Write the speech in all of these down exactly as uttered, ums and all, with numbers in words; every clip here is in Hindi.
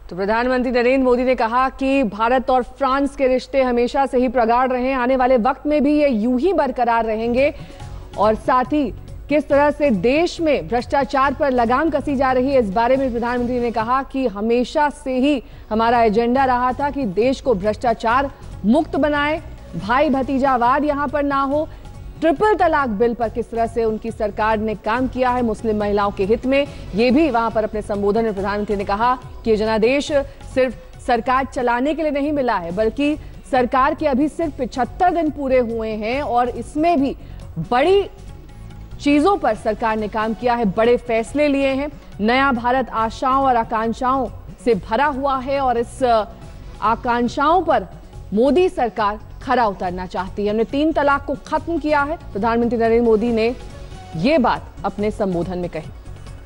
तो प्रधानमंत्री नरेंद्र मोदी ने कहा कि भारत और फ्रांस के रिश्ते हमेशा से ही प्रगाढ़ रहे, आने वाले वक्त में भी ये यूं ही बरकरार रहेंगे। और साथ ही किस तरह से देश में भ्रष्टाचार पर लगाम कसी जा रही है, इस बारे में प्रधानमंत्री ने कहा कि हमेशा से ही हमारा एजेंडा रहा था कि देश को भ्रष्टाचार मुक्त बनाए, भाई भतीजावाद यहां पर ना हो। ट्रिपल तलाक बिल पर किस तरह से उनकी सरकार ने काम किया है मुस्लिम महिलाओं के हित में, ये भी वहां पर अपने संबोधन में प्रधानमंत्री ने कहा कि ये जनादेश सिर्फ सरकार चलाने के लिए नहीं मिला है, बल्कि सरकार के अभी सिर्फ पिछहत्तर दिन पूरे हुए हैं और इसमें भी बड़ी चीजों पर सरकार ने काम किया है, बड़े फैसले लिए हैं। नया भारत आशाओं और आकांक्षाओं से भरा हुआ है और इस आकांक्षाओं पर मोदी सरकार खरा उतरना चाहती है। हमने तीन तलाक को खत्म किया है, प्रधानमंत्री नरेंद्र मोदी ने यह बात अपने संबोधन में कही।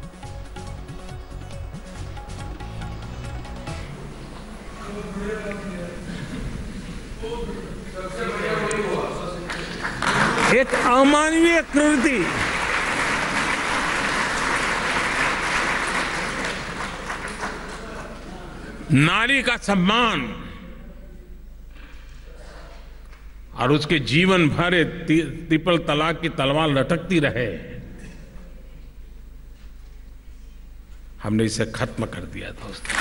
एक अमानवीय कृति नारी का सम्मान और उसके जीवन भर ट्रिपल तलाक की तलवार लटकती रहे, हमने इसे खत्म कर दिया दोस्तों।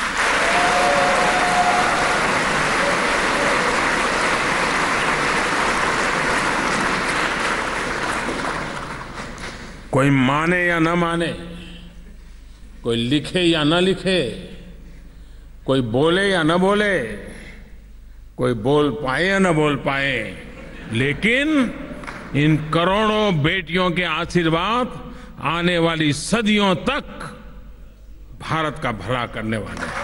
कोई माने या न माने, कोई लिखे या न लिखे, कोई बोले या न बोले, कोई बोल पाए या न बोल पाए, लेकिन इन करोड़ों बेटियों के आशीर्वाद आने वाली सदियों तक भारत का भला करने वाले हैं।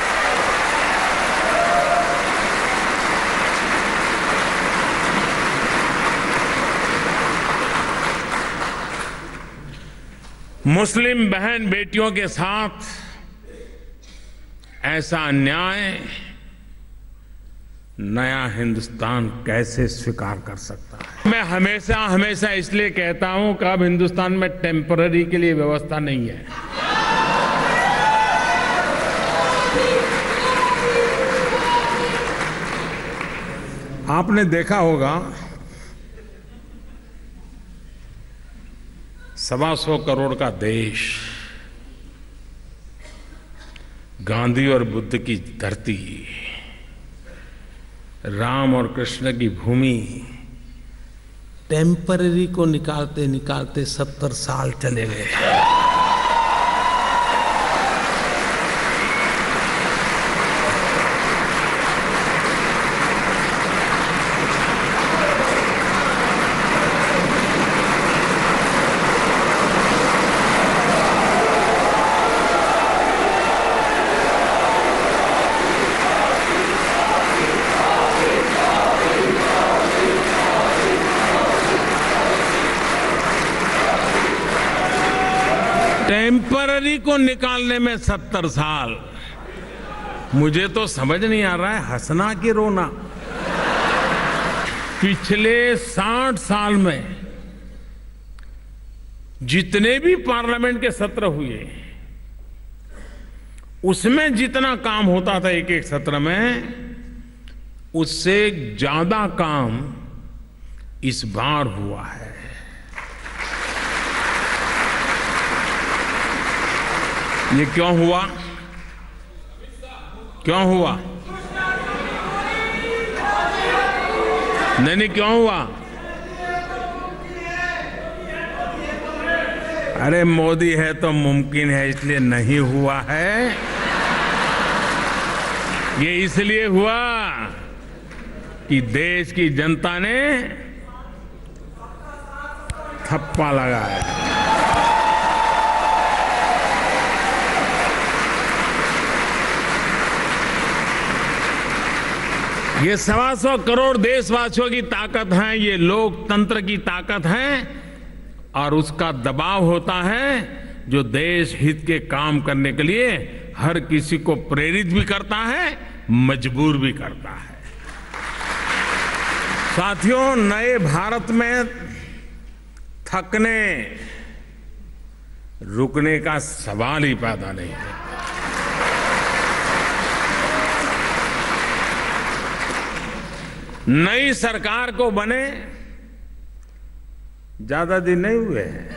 मुस्लिम बहन बेटियों के साथ ऐसा अन्याय नया हिंदुस्तान कैसे स्वीकार कर सकता है। मैं हमेशा हमेशा इसलिए कहता हूं कि अब हिंदुस्तान में टेम्पररी के लिए व्यवस्था नहीं है। आपने देखा होगा सवा सौ करोड़ का देश, गांधी और बुद्ध की धरती, राम और कृष्ण की भूमि, टेम्पररी को निकालते निकालते सत्तर साल चले गए। टेम्पररी को निकालने में सत्तर साल, मुझे तो समझ नहीं आ रहा है हंसना कि रोना। पिछले साठ साल में जितने भी पार्लियामेंट के सत्र हुए, उसमें जितना काम होता था एक एक सत्र में, उससे ज्यादा काम इस बार हुआ है। ये क्यों हुआ? क्यों हुआ? नहीं नहीं क्यों हुआ? अरे मोदी है तो मुमकिन है, इसलिए नहीं हुआ है। ये इसलिए हुआ कि देश की जनता ने थप्पा लगाया। ये सवा सौ करोड़ देशवासियों की ताकत है, ये लोकतंत्र की ताकत है और उसका दबाव होता है जो देश हित के काम करने के लिए हर किसी को प्रेरित भी करता है, मजबूर भी करता है। साथियों, नए भारत में थकने रुकने का सवाल ही पैदा नहीं है। नई सरकार को बने ज्यादा दिन नहीं हुए हैं,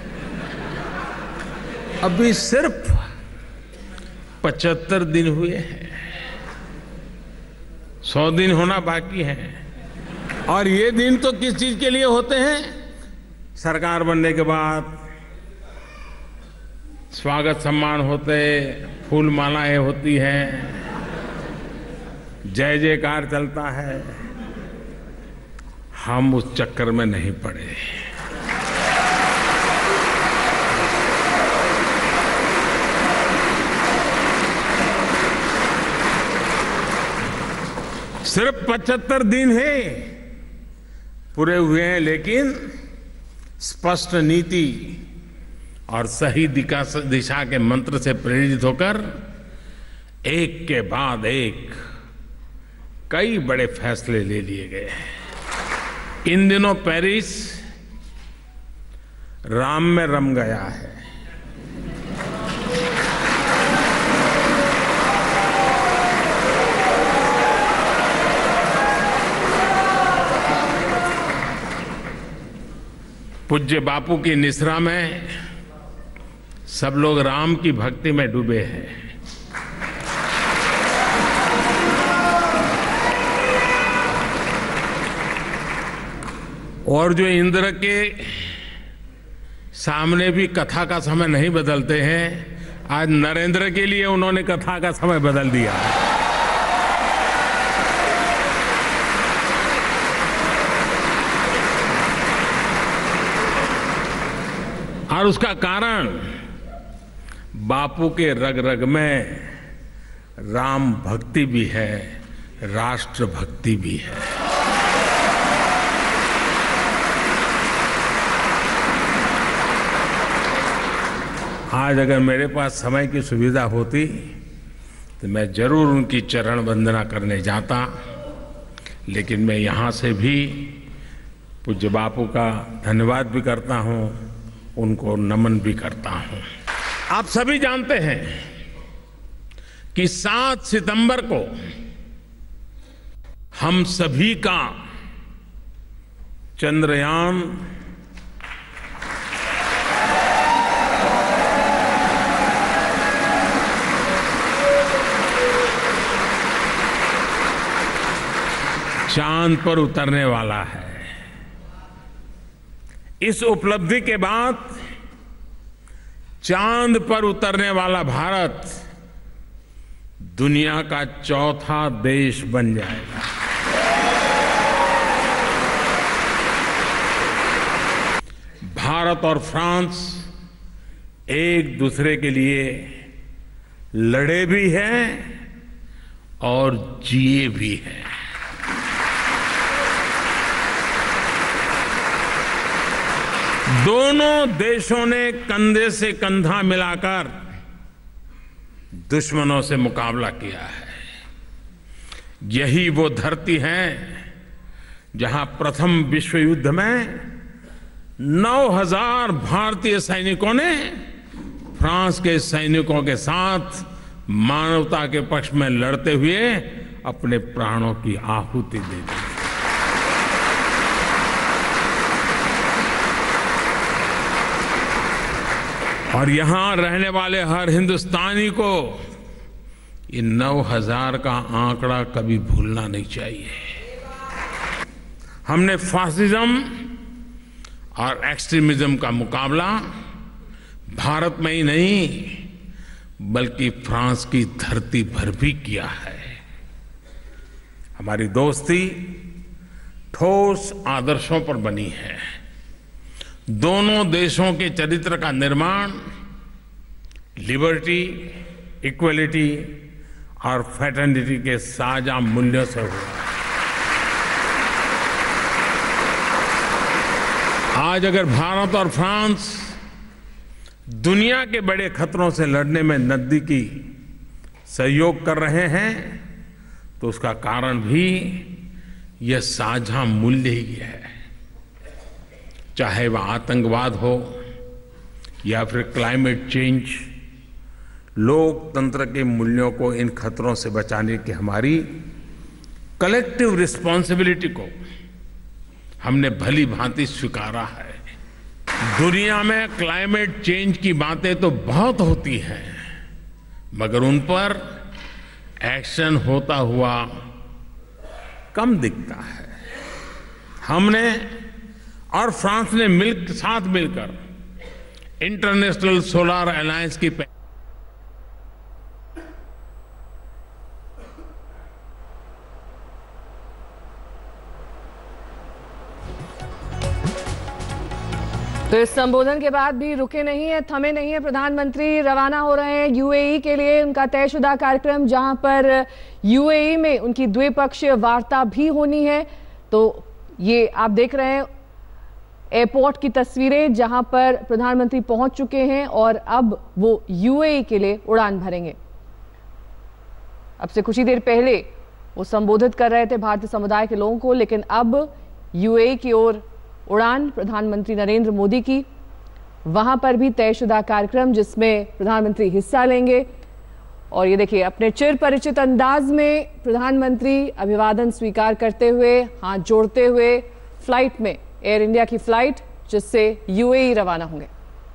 अभी सिर्फ पचहत्तर दिन हुए हैं, सौ दिन होना बाकी है। और ये दिन तो किस चीज के लिए होते हैं? सरकार बनने के बाद स्वागत सम्मान होते, फूल मालाएं होती हैं, जय जयकार चलता है। हम उस चक्कर में नहीं पड़े। सिर्फ पचहत्तर दिन है पूरे हुए हैं, लेकिन स्पष्ट नीति और सही दिशा के मंत्र से प्रेरित होकर एक के बाद एक कई बड़े फैसले ले लिए गए हैं। इन दिनों पेरिस राम में रम गया है। पूज्य बापू की निसरा में सब लोग राम की भक्ति में डूबे हैं। और जो इंद्र के सामने भी कथा का समय नहीं बदलते हैं, आज नरेंद्र के लिए उन्होंने कथा का समय बदल दिया। और उसका कारण बापू के रग रग में राम भक्ति भी है, राष्ट्र भक्ति भी है। आज अगर मेरे पास समय की सुविधा होती तो मैं जरूर उनकी चरण वंदना करने जाता, लेकिन मैं यहाँ से भी पूज्य बापू का धन्यवाद भी करता हूँ, उनको नमन भी करता हूँ। आप सभी जानते हैं कि सात सितंबर को हम सभी का चंद्रयान चांद पर उतरने वाला है। इस उपलब्धि के बाद चांद पर उतरने वाला भारत दुनिया का चौथा देश बन जाएगा। भारत और फ्रांस एक दूसरे के लिए लड़े भी हैं और जिए भी हैं। दोनों देशों ने कंधे से कंधा मिलाकर दुश्मनों से मुकाबला किया है। यही वो धरती है जहां प्रथम विश्व युद्ध में नौ हजार भारतीय सैनिकों ने फ्रांस के सैनिकों के साथ मानवता के पक्ष में लड़ते हुए अपने प्राणों की आहुति दे दी। और यहां रहने वाले हर हिंदुस्तानी को ये नौ हजार का आंकड़ा कभी भूलना नहीं चाहिए। हमने फासिज्म और एक्सट्रीमिज्म का मुकाबला भारत में ही नहीं बल्कि फ्रांस की धरती पर भी किया है। हमारी दोस्ती ठोस आदर्शों पर बनी है। दोनों देशों के चरित्र का निर्माण लिबर्टी, इक्वलिटी और फ्रेटर्निटी के साझा मूल्यों से हुआ। आज अगर भारत और फ्रांस दुनिया के बड़े खतरों से लड़ने में नजदीकी सहयोग कर रहे हैं तो उसका कारण भी यह साझा मूल्य ही है। चाहे वह आतंकवाद हो या फिर क्लाइमेट चेंज, लोकतंत्र के मूल्यों को इन खतरों से बचाने की हमारी कलेक्टिव रिस्पॉन्सिबिलिटी को हमने भली भांति स्वीकारा है। दुनिया में क्लाइमेट चेंज की बातें तो बहुत होती हैं, मगर उन पर एक्शन होता हुआ कम दिखता है। हमने और फ्रांस ने मिल साथ मिलकर इंटरनेशनल सोलर अलायंस की तो इस संबोधन के बाद भी रुके नहीं है, थमे नहीं है। प्रधानमंत्री रवाना हो रहे हैं यूएई के लिए, उनका तयशुदा कार्यक्रम जहां पर यूएई में उनकी द्विपक्षीय वार्ता भी होनी है। तो ये आप देख रहे हैं एयरपोर्ट की तस्वीरें जहां पर प्रधानमंत्री पहुंच चुके हैं और अब वो यूएई के लिए उड़ान भरेंगे। अब से कुछ ही देर पहले वो संबोधित कर रहे थे भारतीय समुदाय के लोगों को, लेकिन अब यूएई की ओर उड़ान प्रधानमंत्री नरेंद्र मोदी की। वहां पर भी तयशुदा कार्यक्रम जिसमें प्रधानमंत्री हिस्सा लेंगे। और ये देखिए अपने चिर परिचित अंदाज में प्रधानमंत्री अभिवादन स्वीकार करते हुए, हाथ जोड़ते हुए फ्लाइट में, एयर इंडिया की फ्लाइट जिससे यूएई रवाना होंगे।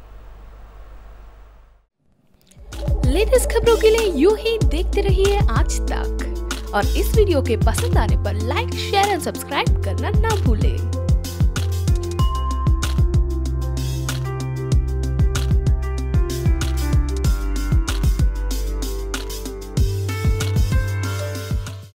लेटेस्ट खबरों के लिए यूं ही देखते रहिए आज तक, और इस वीडियो के पसंद आने पर लाइक, शेयर एंड सब्सक्राइब करना ना भूलें।